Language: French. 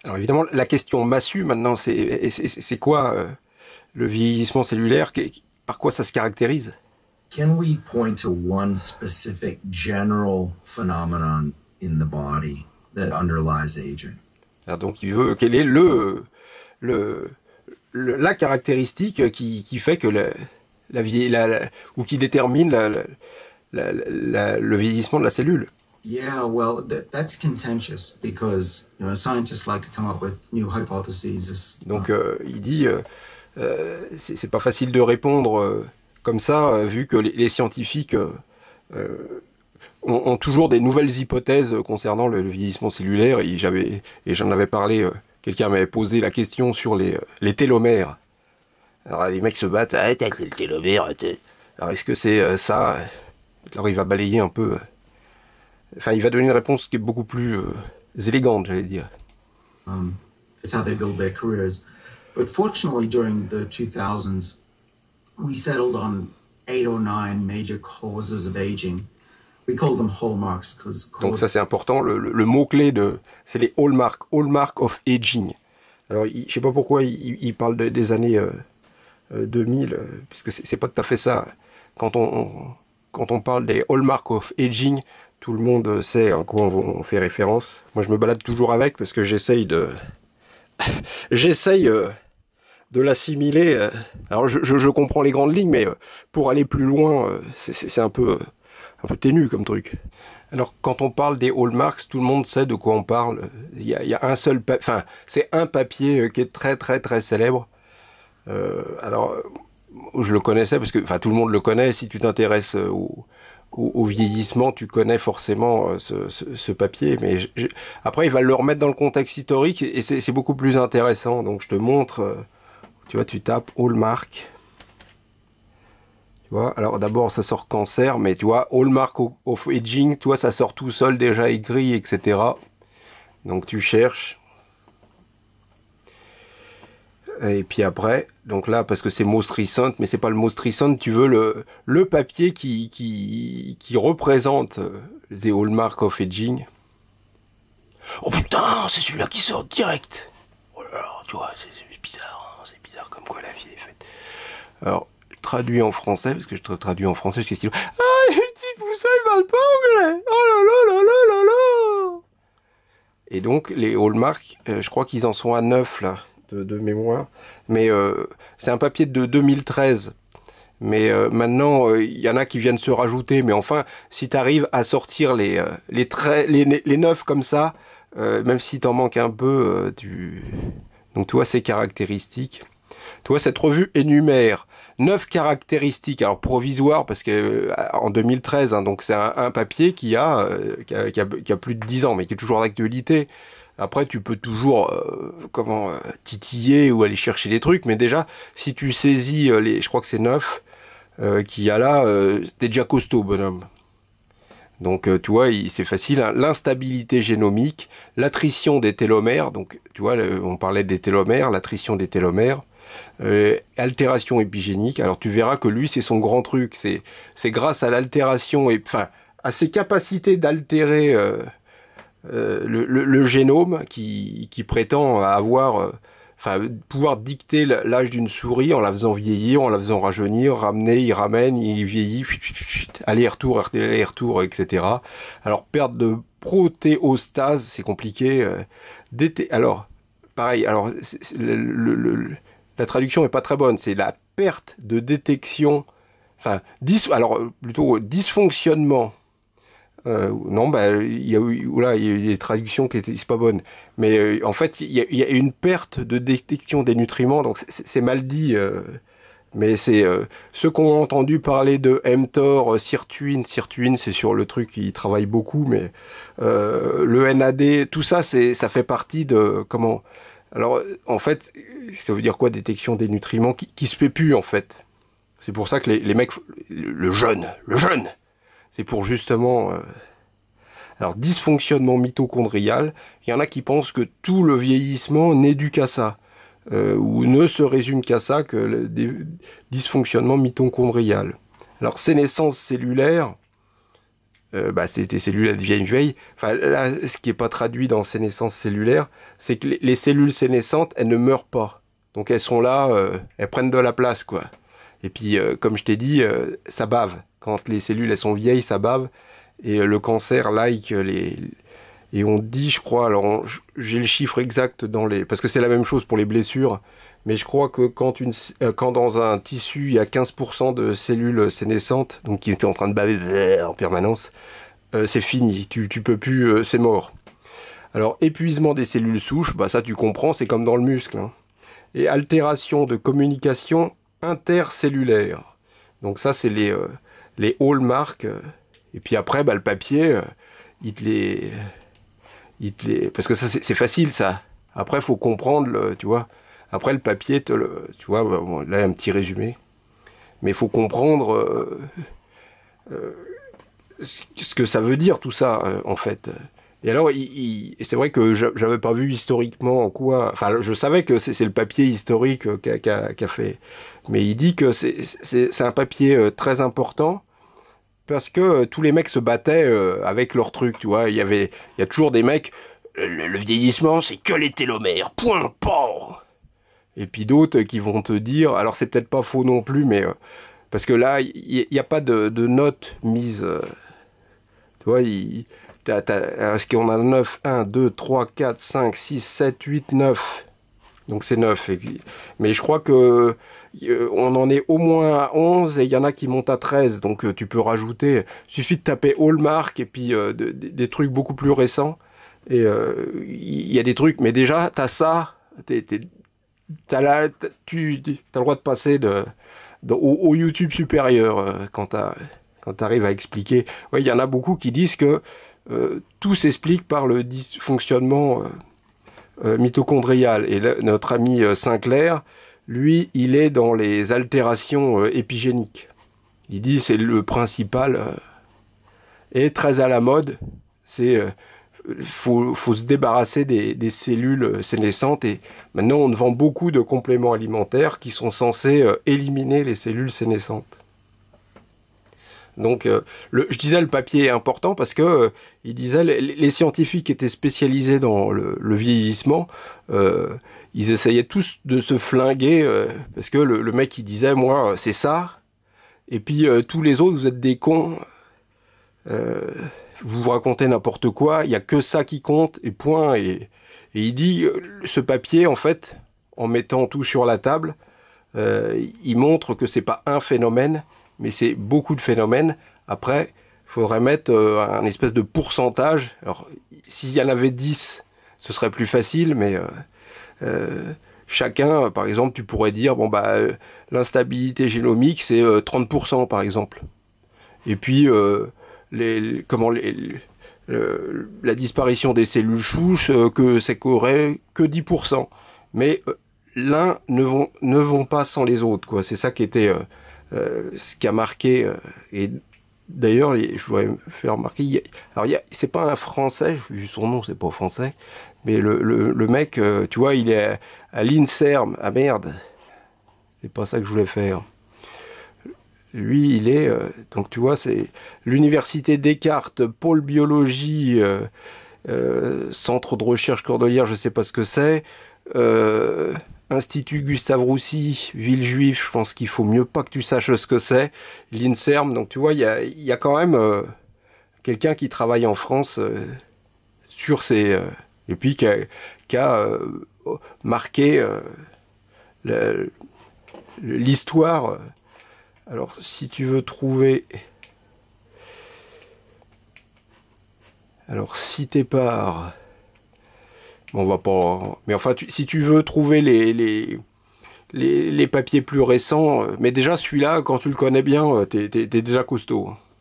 Alors évidemment, la question massue maintenant, c'est quoi le vieillissement cellulaire? Par quoi ça se caractérise? Can we point to one specific general phenomenon in the body that underlies aging? Alors donc il veut, quelle est le, la caractéristique qui fait que ou qui détermine le vieillissement de la cellule? Yeah, well, that's contentious because scientists like to come up with new hypotheses. Donc il dit c'est pas facile de répondre comme ça vu que les scientifiques ont toujours des nouvelles hypothèses concernant le vieillissement cellulaire et j'en avais parlé, quelqu'un m'avait posé la question sur les télomères. Alors les mecs se battent, ah, t'as le télomère, alors est-ce que c'est ça? Alors il va balayer un peu, enfin il va donner une réponse qui est beaucoup plus élégante, j'allais dire. It's how they build their careers. But fortunately, during the 2000s, we settled on 8 or 9 major causes of aging. We called them hallmarks because. Donc ça c'est important, le mot-clé c'est les hallmark of aging. Alors je sais pas pourquoi il parle des années 2000, puisque c'est pas tout à fait ça. Quand on parle des hallmark of aging, tout le monde sait à quoi on fait référence. Moi je me balade toujours avec parce que j'essaye de l'assimiler. Alors je comprends les grandes lignes, mais pour aller plus loin, c'est un peu ténu comme truc. Alors quand on parle des hallmarks, tout le monde sait de quoi on parle. Il y a un seul, enfin c'est un papier qui est très très très célèbre. Alors je le connaissais parce que, enfin tout le monde le connaît. Si tu t'intéresses au vieillissement, tu connais forcément ce papier. Mais après il va le remettre dans le contexte historique et c'est beaucoup plus intéressant. Donc je te montre. Tu vois, tu tapes hallmark. Tu vois, alors d'abord ça sort cancer, mais tu vois, hallmark of aging, tu vois, ça sort tout seul déjà écrit, etc. Donc tu cherches. Et puis après, donc là, parce que c'est most recent, mais c'est pas le most recent, tu veux le papier qui représente les hallmark of aging. Oh putain, c'est celui-là qui sort direct. Oh là là, tu vois, c'est bizarre, hein, c'est bizarre comme quoi la vie est faite. Alors, traduit en français, parce que je traduis en français, parce que ah, les petits poussins, ils parlent pas anglais. Oh là là là là là là. Et donc, les hallmarks, je crois qu'ils en sont à 9, là, de mémoire. Mais c'est un papier de 2013. Mais maintenant, il y en a qui viennent se rajouter. Mais enfin, si tu arrives à sortir les 9 comme ça, même si t'en manques un peu, donc tu vois ces caractéristiques. Tu vois, cette revue énumère 9 caractéristiques, alors provisoires, parce que en 2013, hein, donc c'est un papier qui a plus de 10 ans, mais qui est toujours d'actualité. Après, tu peux toujours titiller ou aller chercher des trucs, mais déjà, si tu saisis je crois que c'est 9 qu'il y a là, t'es déjà costaud, bonhomme. Donc, tu vois, c'est facile, hein. L'instabilité génomique, l'attrition des télomères, donc, tu vois, on parlait des télomères, l'attrition des télomères, altération épigénique. Alors tu verras que lui c'est son grand truc, c'est grâce à l'altération et enfin à ses capacités d'altérer le génome qui prétend avoir pouvoir dicter l'âge d'une souris en la faisant vieillir, en la faisant rajeunir, ramener, il ramène, il vieillit, aller-retour, etc. Alors perte de protéostase, c'est compliqué. Alors pareil, alors la traduction est pas très bonne, c'est la perte de détection, enfin, alors plutôt dysfonctionnement. Non, bah, il y a eu des traductions qui étaient pas bonnes. Mais en fait, il y a une perte de détection des nutriments, donc c'est mal dit. Mais c'est ceux qui ont entendu parler de mTOR, sirtuine, c'est sur le truc qui travaille beaucoup, mais le NAD, tout ça, ça fait partie de comment. Alors, en fait, ça veut dire quoi, détection des nutriments qui se fait plus, en fait. C'est pour ça que les mecs, le jeûne, c'est pour justement... Alors, dysfonctionnement mitochondrial, il y en a qui pensent que tout le vieillissement n'est dû qu'à ça, ou ne se résume qu'à ça, que le dysfonctionnement mitochondrial. Alors, sénescence cellulaire, bah, c'est tes cellules elles deviennent vieilles. Enfin, là, ce qui est pas traduit dans sénescence cellulaire, c'est que les cellules sénescentes, elles ne meurent pas. Donc elles sont là, elles prennent de la place, quoi. Et puis, comme je t'ai dit, ça bave. Quand les cellules elles sont vieilles, ça bave. Et le cancer like les... Et on dit, je crois, alors j'ai le chiffre exact dans les... Parce que c'est la même chose pour les blessures, mais je crois que quand dans un tissu, il y a 15% de cellules sénescentes, donc qui étaient en train de baver en permanence, c'est fini, tu peux plus, c'est mort. Alors, épuisement des cellules souches, bah ça tu comprends, c'est comme dans le muscle. Hein. Et altération de communication intercellulaire. Donc ça, c'est les hallmarks. Et puis après, bah, le papier, il te les... Parce que ça, c'est facile, ça. Après, il faut comprendre, tu vois. Après, le papier, tu vois, bon, là, un petit résumé. Mais il faut comprendre ce que ça veut dire, tout ça, en fait. Et alors, c'est vrai que j'avais pas vu historiquement en quoi... Enfin, je savais que c'est le papier historique qu'a fait. Mais il dit que c'est un papier très important parce que tous les mecs se battaient avec leur truc, tu vois. Il y a toujours des mecs... Le vieillissement, c'est que les télomères. Point, pas. Et puis d'autres qui vont te dire... Alors, c'est peut-être pas faux non plus, mais... parce que là, il n'y a pas de note mise... tu vois, est-ce qu'on a 9, 1, 2, 3, 4, 5, 6, 7, 8, 9. Donc c'est 9. Mais je crois que on en est au moins à 11 et il y en a qui montent à 13. Donc tu peux rajouter. Il suffit de taper Hallmark et puis des trucs beaucoup plus récents. Et il y a des trucs. Mais déjà, t'as ça. Tu as le droit de passer au YouTube supérieur quand tu arrives à expliquer. Ouais, il y en a beaucoup qui disent que tout s'explique par le dysfonctionnement mitochondrial. Et là, notre ami Sinclair, lui, il est dans les altérations épigéniques. Il dit c'est le principal et très à la mode. C'est faut se débarrasser des cellules sénescentes. Et maintenant, on vend beaucoup de compléments alimentaires qui sont censés éliminer les cellules sénescentes. Donc, je disais le papier est important parce que il disait les scientifiques étaient spécialisés dans le vieillissement. Ils essayaient tous de se flinguer parce que le mec il disait moi c'est ça. Et puis tous les autres vous êtes des cons. Vous racontez n'importe quoi. Il y a que ça qui compte et point. Et il dit ce papier en fait en mettant tout sur la table, il montre que c'est pas un phénomène. Mais c'est beaucoup de phénomènes. Après, il faudrait mettre un espèce de pourcentage. Alors, s'il y en avait 10, ce serait plus facile, mais chacun, par exemple, tu pourrais dire, bon, bah, l'instabilité génomique, c'est 30%, par exemple. Et puis, la disparition des cellules souches, que c'est qu'aurait que 10%. Mais l'un ne vont pas sans les autres, quoi. C'est ça qui était... ce qui a marqué, et d'ailleurs, je voudrais faire remarquer, c'est pas un Français, vu son nom, c'est pas français, mais le mec, tu vois, il est à l'INSERM, ah merde, c'est pas ça que je voulais faire. Lui, il est, donc tu vois, c'est l'université Descartes, pôle biologie, centre de recherche cordelière, je sais pas ce que c'est, Institut Gustave Roussy, ville juive, je pense qu'il faut mieux pas que tu saches ce que c'est. L'INSERM, donc tu vois, il y a quand même quelqu'un qui travaille en France sur ces... et puis qui a marqué l'histoire. Alors, si tu veux trouver... Alors, si t'es par... Bon, on va pas... Mais enfin, si tu veux trouver les papiers plus récents... Mais déjà, celui-là, quand tu le connais bien, t'es déjà costaud.